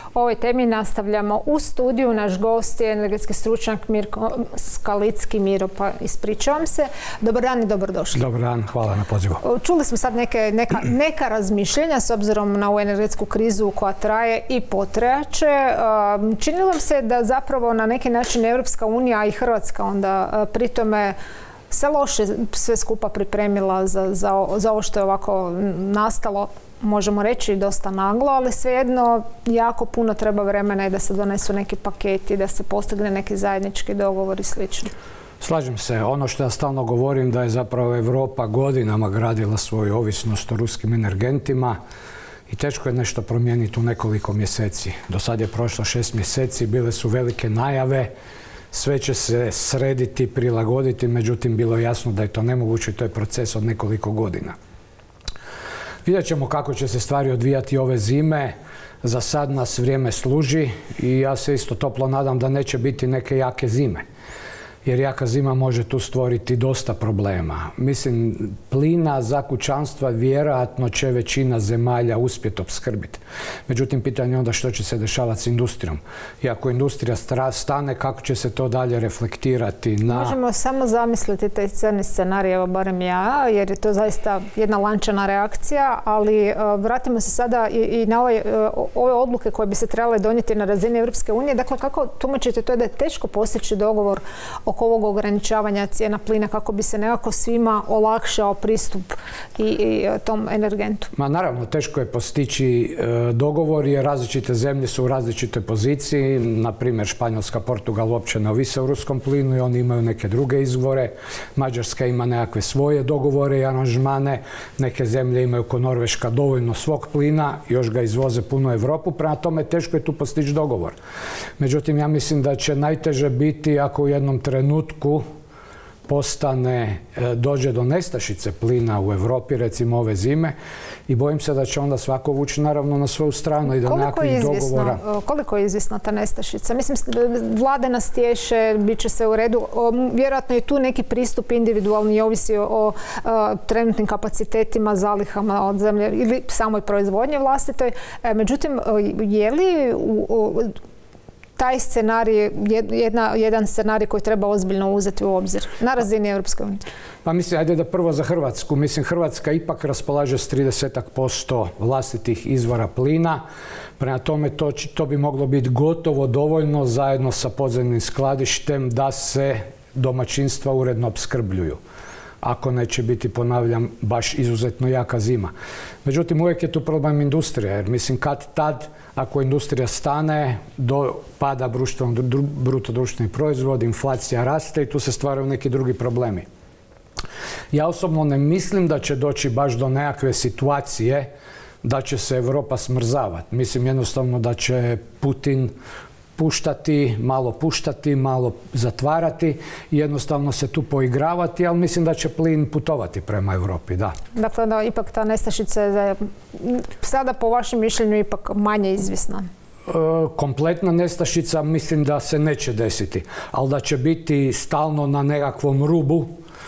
O ovoj temi nastavljamo u studiju. Naš gost je energetski stručnjak Mirko Skalicki. Miro, pa ispričavam se. Dobar dan i dobrodošli. Dobar dan, hvala na pozivu. Čuli smo sad neka razmišljenja s obzirom na ovu energetsku krizu koja traje i potrajaće. Čini vam se da zapravo na neki način Europska unija i Hrvatska onda pri tome se loše sve skupa pripremila za ovo što je ovako nastalo, možemo reći dosta naglo, ali svejedno jako puno treba vremena i da se donesu neki paketi, da se postigne neki zajednički dogovor i slično. Slažem se. Ono što ja stalno govorim da je zapravo Europa godinama gradila svoju ovisnost o ruskim energentima i teško je nešto promijeniti u nekoliko mjeseci. Do sad je prošlo 6 mjeseci, bile su velike najave, sve će se srediti, prilagoditi, međutim bilo je jasno da je to nemoguće i to je proces od nekoliko godina. Vidjet ćemo kako će se stvari odvijati ove zime. Za sad nas vrijeme služi i ja se isto toplo nadam da neće biti neke jake zime. Jer jaka zima može tu stvoriti dosta problema. Mislim, plina za kućanstva vjerojatno će većina zemalja uspjeti opskrbiti. Međutim, pitanje je onda što će se dešavati s industrijom. I ako industrija stane, kako će se to dalje reflektirati na... Možemo samo zamisliti taj crni scenarij, evo barem ja, jer je to zaista jedna lančana reakcija, ali vratimo se sada i na ove odluke koje bi se trebale donijeti na razini Europske unije. Dakle, kako tumačite to da je teško postići dogovor oko ovog ograničavanja cijena plina kako bi se nekako svima olakšao pristup i tom energentu? Ma naravno, teško je postići dogovor jer različite zemlje su u različitoj poziciji. Na primjer, Španjolska, Portugal uopće ne ovise o ruskom plinu i oni imaju neke druge izvore. Mađarska ima nekakve svoje dogovore i aranžmane. Neke zemlje imaju ko Norveška dovoljno svog plina, još ga izvoze puno Europu. Prema tome, teško je tu postići dogovor. Međutim, ja mislim da će najteže biti ako u jednom trenutku dođe do nestašice plina u Europi, recimo ove zime, i bojim se da će onda svako vući naravno na svoju stranu i do nekakvih dogovora. Koliko je izvisna ta nestašica? Mislim, vlade nas tješe, bit će sve u redu. Vjerojatno je tu neki pristup individualni, ovisi o trenutnim kapacitetima, zalihama od zemlje ili samoj proizvodnje vlastitoj. Međutim, je li taj scenarij, jedan scenarij koji treba ozbiljno uzeti u obzir na razini Europske unije? Pa mislim, ajde da prvo za Hrvatsku. Mislim, Hrvatska ipak raspolaže s 30% vlastitih izvora plina. Prema tome, to bi moglo biti gotovo dovoljno zajedno sa podzemnim skladištem da se domaćinstva uredno opskrbljuju. Ako neće biti, ponavljam, baš izuzetno jaka zima. Međutim, uvijek je tu problem industrije, jer mislim kad tad, ako industrija stane, pada bruto društveni proizvod, inflacija raste i tu se stvaraju neki drugi problemi. Ja osobno ne mislim da će doći baš do nekakve situacije da će se Europa smrzavati. Mislim jednostavno da će Putin puštati, malo zatvarati i jednostavno se tu poigravati, ali mislim da će plin putovati prema Europi, da. Dakle, da ipak ta nestašica je sada po vašem mišljenju ipak manje izvisna. Kompletna nestašica mislim da se neće desiti, ali da će biti stalno na nekakvom rubu,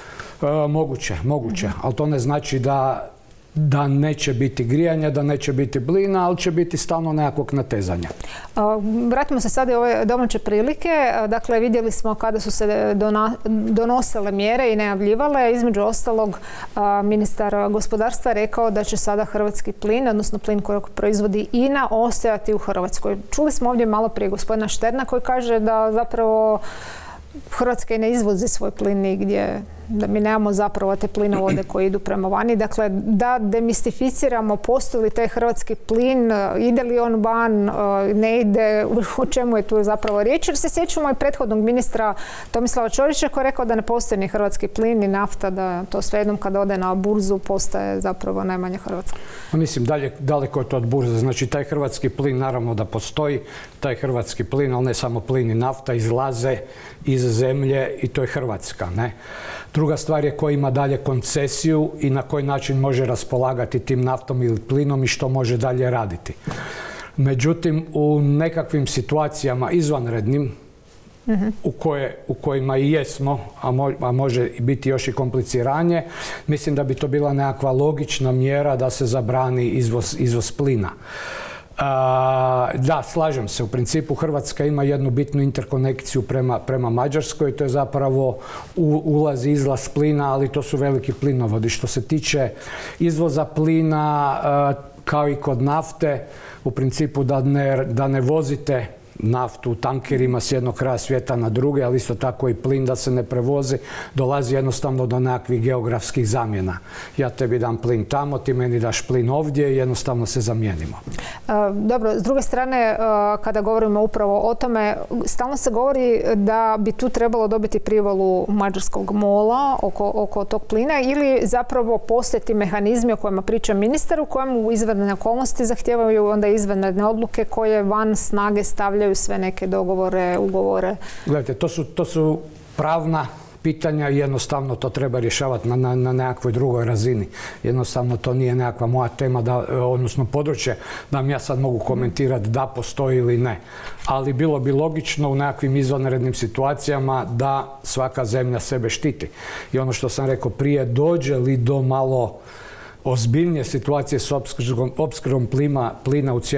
moguće. Ali to ne znači da neće biti grijanja, da neće biti plina, ali će biti stalno nekakvog natezanja. Vratimo se sada i ove domaće prilike. Dakle, vidjeli smo kada su se donosile mjere i najavljivale. Između ostalog, ministar gospodarstva rekao da će sada hrvatski plin, odnosno plin koji proizvodi INA, ostajati u Hrvatskoj. Čuli smo ovdje malo prije gospodina Šterna koji kaže da zapravo Hrvatska i ne izvozi svoj plin nigdje, da mi nemamo zapravo te plinovode koji idu prema vani. Dakle, da demistificiramo postoji li taj hrvatski plin, ide li on van, ne ide, o čemu je tu zapravo riječ. Jer se sjećamo i prethodnog ministra Tomislava Ćorića koji je rekao da ne postoji ni hrvatski plin, ni nafta, da to svejednom kada ode na burzu postaje zapravo najmanje hrvatsko. Mislim, daleko je to od burze. Znači, taj hrvatski plin naravno da postoji, taj hrvatski plin, ali ne samo plin i nafta, izlaze iz zemlje i to je Hrvatska, ne? Druga stvar je ko ima dalje koncesiju i na koji način može raspolagati tim naftom ili plinom i što može dalje raditi. Međutim, u nekakvim situacijama izvanrednim, u kojima i jesmo, a može biti još i kompliciranje, mislim da bi to bila nekakva logična mjera da se zabrani izvoz plina. Da, slažem se. U principu Hrvatska ima jednu bitnu interkonekciju prema Mađarskoj. To je zapravo ulaz i izlaz plina, ali to su veliki plinovodi. Što se tiče izvoza plina, kao i kod nafte, u principu da ne vozite naftu u tankerima s jednog kraja svijeta na druge, ali isto tako i plin da se ne prevozi, dolazi jednostavno do nekakvih geografskih zamjena. Ja tebi dam plin tamo, ti meni daš plin ovdje i jednostavno se zamijenimo. Dobro, s druge strane, kada govorimo upravo o tome, stalno se govori da bi tu trebalo dobiti privolu mađarskog MOL-a oko tog plina ili zapravo postoje ti mehanizmi o kojima priča ministar, u kojemu izvanredne okolnosti zahtijevaju onda izvanredne odluke koje van snage stavljaju sve neke dogovore, ugovore. Gledajte, to su pravna pitanja i jednostavno to treba rješavati na nekakvoj drugoj razini. Jednostavno to nije nekakva moja tema, odnosno područje da ja sad mogu komentirati da postoji ili ne. Ali bilo bi logično u nekakvim izvanrednim situacijama da svaka zemlja sebe štiti. I ono što sam rekao prije, dođe li do malo ozbiljnije situacije s opskrbom plina u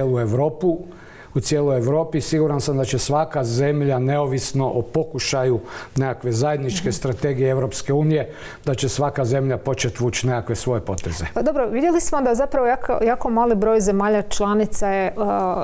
cijeloj Europi, siguran sam da će svaka zemlja, neovisno o pokušaju nekakve zajedničke strategije Europske unije, da će svaka zemlja početi vući nekakve svoje poteze. Dobro, vidjeli smo da zapravo jako mali broj zemalja članica je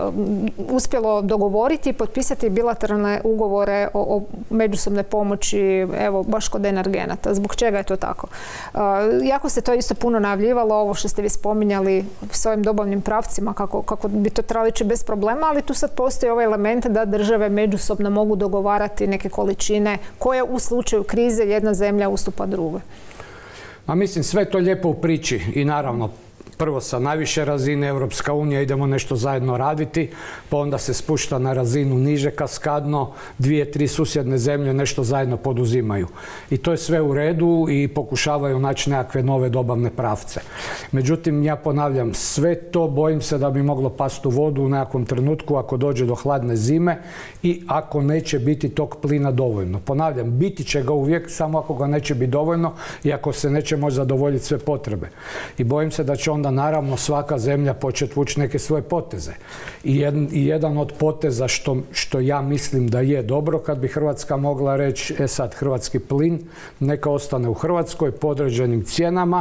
uspjelo dogovoriti i potpisati bilateralne ugovore o međusobnoj pomoći, evo, baš kod energenata. Zbog čega je to tako? Jako se to isto puno najavljivalo, ovo što ste vi spominjali s ovim dobavnim pravcima, kako bi to trebalo ići bez problema, ali tu sad postoji ovaj element da države međusobno mogu dogovarati neke količine koje u slučaju krize jedna zemlja ustupa drugoj. Mislim, sve to lijepo u priči i naravno prvo sa najviše razine Europska unija idemo nešto zajedno raditi, pa onda se spušta na razinu niže kaskadno, 2-3 susjedne zemlje nešto zajedno poduzimaju. I to je sve u redu i pokušavaju naći nekakve nove dobavne pravce. Međutim, ja ponavljam, sve to bojim se da bi moglo pasti u vodu u nekakvom trenutku ako dođe do hladne zime i ako neće biti tog plina dovoljno. Ponavljam, biti će ga uvijek, samo ako ga neće biti dovoljno i ako se neće moći zadovoljiti sve potrebe. I bojim se da će onda naravno svaka zemlja početi vući neke svoje poteze. I jedan od poteza što ja mislim da je dobro kad bi Hrvatska mogla reći, sad hrvatski plin neka ostane u Hrvatskoj po određenim cijenama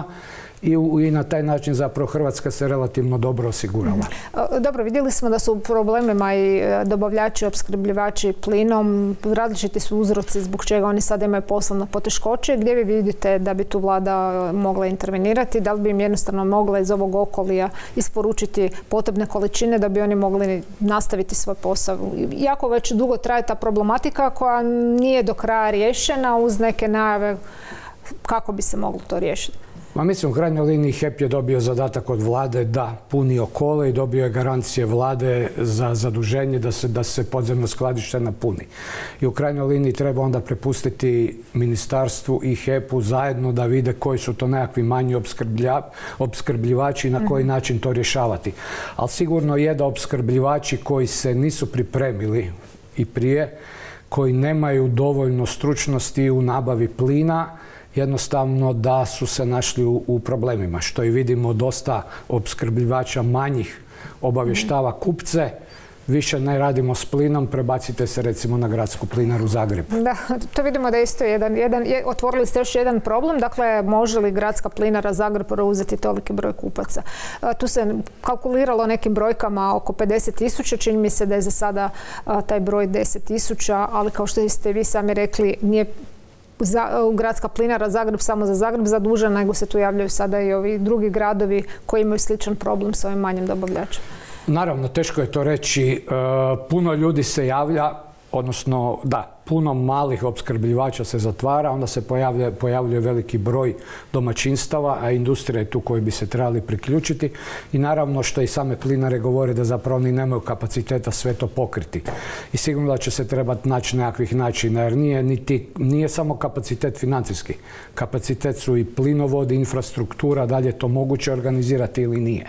i na taj način zapravo Hrvatska se relativno dobro osigurala. Dobro, vidjeli smo da su u problemima i dobavljači, opskrbljivači plinom, različiti su uzroci zbog čega oni sada imaju poslovne poteškoće. Gdje vi vidite da bi tu vlada mogla intervenirati? Da li bi im jednostavno mogla iz ovog okolija isporučiti potrebne količine da bi oni mogli nastaviti svoj posao? Jako već dugo traje ta problematika koja nije do kraja riješena uz neke najave kako bi se moglo to riješiti. Mislim, u krajnjoj liniji HEP je dobio zadatak od vlade da puni Okole i dobio je garancije vlade za zaduženje da se podzemno skladište napuni. I u krajnjoj liniji treba onda prepustiti ministarstvu i HEP-u zajedno da vide koji su to nekakvi manji opskrbljivači i na koji način to rješavati. Ali sigurno je da opskrbljivači koji se nisu pripremili i prije, koji nemaju dovoljno stručnosti u nabavi plina, jednostavno da su se našli u problemima. Što i vidimo, dosta opskrbljivača manjih obavještava kupce, više ne radimo s plinom, prebacite se recimo na gradsku plinaru u Zagrebu. Da, to vidimo da je isto otvorili ste još jedan problem, dakle može li gradska plinara Zagreb preuzeti toliki broj kupaca? Tu se kalkuliralo nekim brojkama oko 50.000, čini mi se da je za sada taj broj 10.000, ali kao što ste vi sami rekli, nije gradska plinara Zagreb samo za Zagreb zadužena, nego se tu javljaju sada i ovi drugi gradovi koji imaju sličan problem s ovim manjim dobavljačima. Naravno, teško je to reći. Puno ljudi se javlja, odnosno da, puno malih opskrbljivača se zatvara, onda se pojavljuje veliki broj domaćinstava, a industrija je tu koji bi se trebali priključiti. I naravno što i same plinare govore da zapravo oni nemaju kapaciteta sve to pokriti. I sigurno da će se trebati naći nekakvih načina, jer nije samo kapacitet financijski. Kapacitet su i plinovodi, infrastruktura, da li je to moguće organizirati ili nije.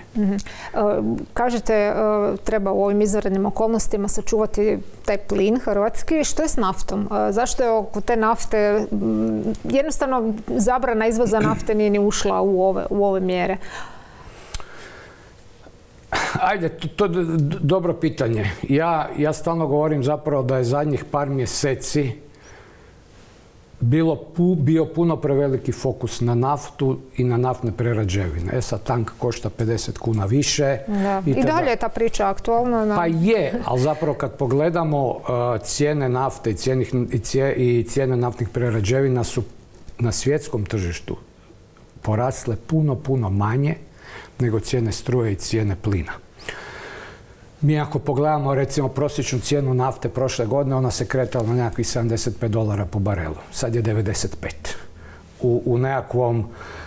Kažete, treba u ovim izvanrednim okolnostima sačuvati taj plin hrvatski. Što je s naftom? Zašto je oko te nafte, jednostavno zabrana izvoza nafte nije ni ušla u ove mjere? Ajde, to je dobro pitanje. Ja stalno govorim zapravo da je zadnjih par mjeseci bio puno preveliki fokus na naftu i na naftne prerađevine. Sad tank košta 50 kuna više. Da. I dalje je ta priča aktualna. Pa je, ali zapravo kad pogledamo cijene nafte i cijene naftnih prerađevina su na svjetskom tržištu porasle puno manje nego cijene struje i cijene plina. Mi ako pogledamo recimo prosječnu cijenu nafte prošle godine, ona se kretala na nekakvih $75 po barelu. Sad je 95. U nekakvom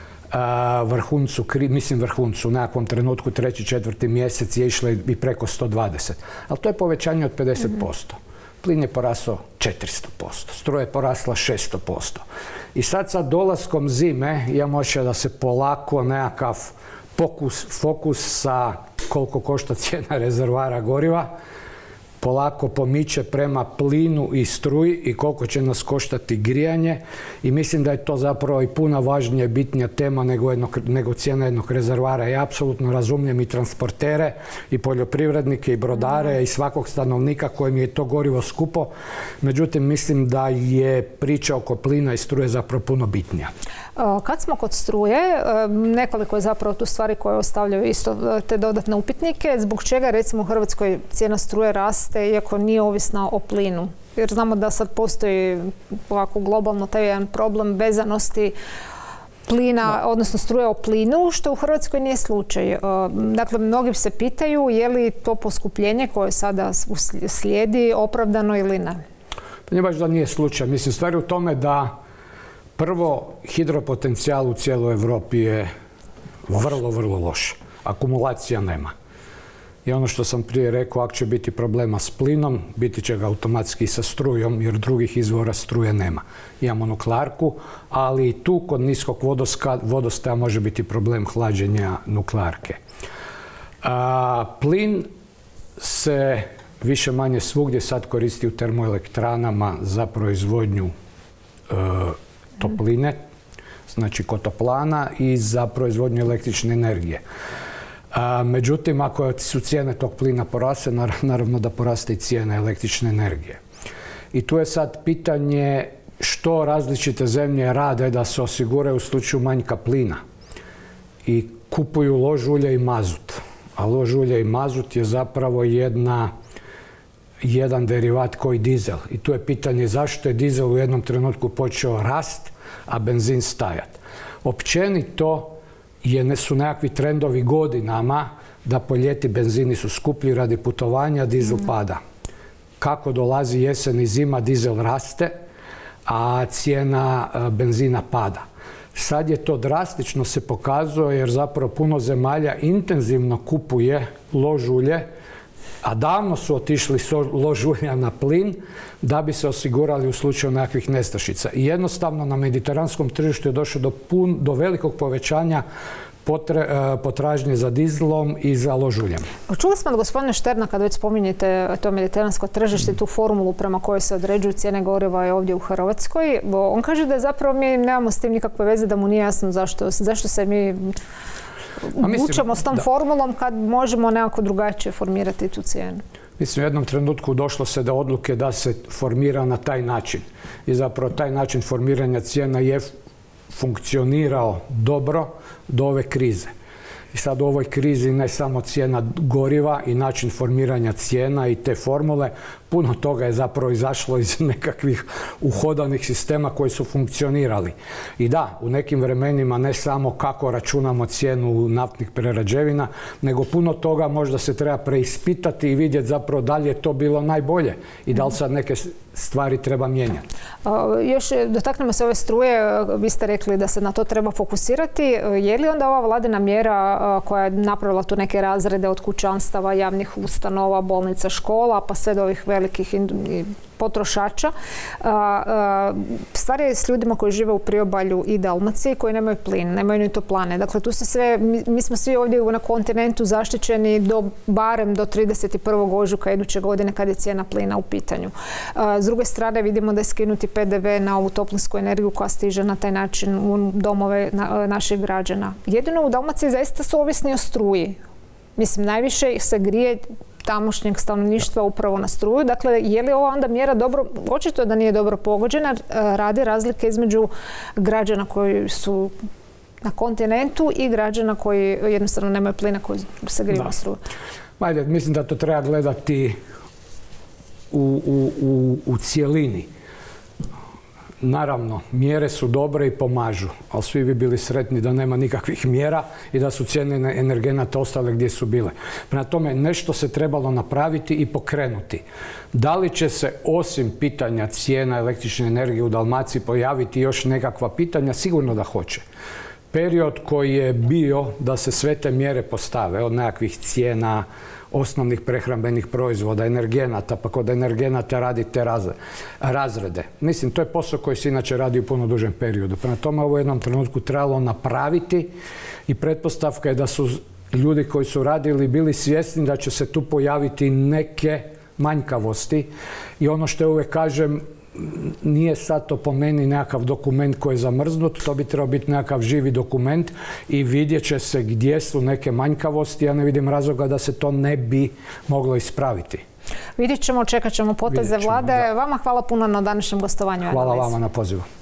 vrhuncu, u nekakvom trenutku 3. 4. mjesec je išlo i preko 120. Ali to je povećanje od 50%. Plin je porasao 400%, struja je porasla 600%. I sad sa dolaskom zime imamo osjećaj da se polako nekakav fokus sa koliko košta cijena rezervoara goriva polako pomiče prema plinu i struji i koliko će nas koštati grijanje i mislim da je to zapravo i puno važnija i bitnija tema nego cijena jednog rezervoara. Ja apsolutno razumijem i transportere i poljoprivrednike i brodare i svakog stanovnika kojem je to gorivo skupo. Međutim, mislim da je priča oko plina i struje zapravo puno bitnija. Kad smo kod struje, nekoliko je zapravo tu stvari koje ostavljaju isto te dodatne upitnike. Zbog čega recimo u Hrvatskoj cijena struje raste iako nije ovisna o plinu? Jer znamo da sad postoji ovako globalno taj jedan problem vezanosti plina, odnosno struje o plinu, što u Hrvatskoj nije slučaj. Dakle, mnogi se pitaju je li to poskupljenje koje sada slijedi opravdano ili ne? Pa nije baš da nije slučaj. Mislim, stvar je u tome da prvo, hidropotencijal u cijeloj Europi je vrlo loš. Akumulacija nema. I ono što sam prije rekao, ako će biti problema s plinom, biti će ga automatski sa strujom, jer drugih izvora struje nema. Imamo nuklearku, ali i tu kod niskog vodostaja može biti problem hlađenja nuklearke. Plin se više manje svugdje sad koristi u termoelektranama za proizvodnju topline, znači kod toplana i za proizvodnju električne energije. Međutim, ako su cijene tog plina porasle, naravno da poraste i cijena električne energije. I tu je sad pitanje što različite zemlje rade da se osiguraju u slučaju manjka plina. I kupuju lož ulje i mazut. A lož ulje i mazut je zapravo jedan derivat koji dizel. I tu je pitanje zašto je dizel u jednom trenutku počeo rast, a benzin stajat. Općenito su nekakvi trendovi godinama da po ljeti benzini su skuplji radi putovanja, dizel pada. Kako dolazi jesen i zima, dizel raste, a cijena benzina pada. Sad je to drastično se pokazuje jer zapravo puno zemalja intenzivno kupuje lož ulje, a davno su otišli lož ulja na plin da bi se osigurali u slučaju nekakvih nestašica. I jednostavno na mediteranskom tržištu je došlo do velikog povećanja potražnje za dizelom i za lož uljem. Čuli smo od gospodina Šterna, kad već spominjete to mediteransko tržište, tu formulu prema kojoj se određuju cijene goriva je ovdje u Hrvatskoj. On kaže da zapravo mi nemamo s tim nikakve veze, da mu nije jasno zašto se mi vučemo s tom formulom kad možemo nekako drugačije formirati tu cijenu. Mislim, u jednom trenutku došlo se do odluke da se formira na taj način. I zapravo taj način formiranja cijena je funkcionirao dobro do ove krize. I sad u ovoj krizi ne samo cijena goriva i način formiranja cijena i te formule, puno toga je zapravo izašlo iz nekakvih uhodanih sistema koji su funkcionirali. I da, u nekim vremenima ne samo kako računamo cijenu naftnih prerađevina, nego puno toga možda se treba preispitati i vidjeti zapravo da li je to bilo najbolje i da li sad neke stvari treba mijenjati. Još dotaknemo se ove struje, vi ste rekli da se na to treba fokusirati. Je li onda ova vladina mjera koja je napravila tu neke razrede od kućanstava, javnih ustanova, bolnica, škola, pa sve do ovih velikih potrošača, stvar je s ljudima koji žive u priobalju i Dalmaciji koji nemaju plin, nemaju ni toplane. Dakle, tu se sve, mi smo svi ovdje na kontinentu zaštićeni barem do 31. ožujka iduće godine kad je cijena plina u pitanju. S druge strane vidimo da je skinuti PDV na ovu toplinsku energiju koja stiže na taj način u domove naših građana. Jedino u Dalmaciji zaista su ovisni o struji. Mislim, najviše se grije tamošnjeg stanovništva upravo na struju. Dakle, je li ova onda mjera dobro, očito da nije dobro pogođena, radi razlike između građana koji su na kontinentu i građana koji jednostavno nemaju plina, koji se griju na struju. Ajde, mislim da to treba gledati u cijelini. Naravno, mjere su dobre i pomažu, ali svi bi bili sretni da nema nikakvih mjera i da su cijene energenata ostale gdje su bile. Prema tome, nešto se trebalo napraviti i pokrenuti. Da li će se osim pitanja cijena električne energije u Dalmaciji pojaviti još nekakva pitanja? Sigurno da hoće. Period koji je bio da se sve te mjere postave, od nekakvih cijena, osnovnih prehrambenih proizvoda, energenata, pa kod energenata radite razrede. Mislim, to je posao koji se inače radi u puno dužem periodu. Prema tome, ovo u jednom trenutku trebalo napraviti i pretpostavka je da su ljudi koji su radili bili svjesni da će se tu pojaviti neke manjkavosti i ono što uvijek kažem, nije sad to po meni nekakav dokument koji je zamrznut, to bi trebao biti nekakav živi dokument i vidjet će se gdje su neke manjkavosti. Ja ne vidim razloga da se to ne bi moglo ispraviti. Vidjet ćemo, čekat ćemo poteze vlade. Vama hvala puno na današnjem gostovanju. Hvala vama na pozivu.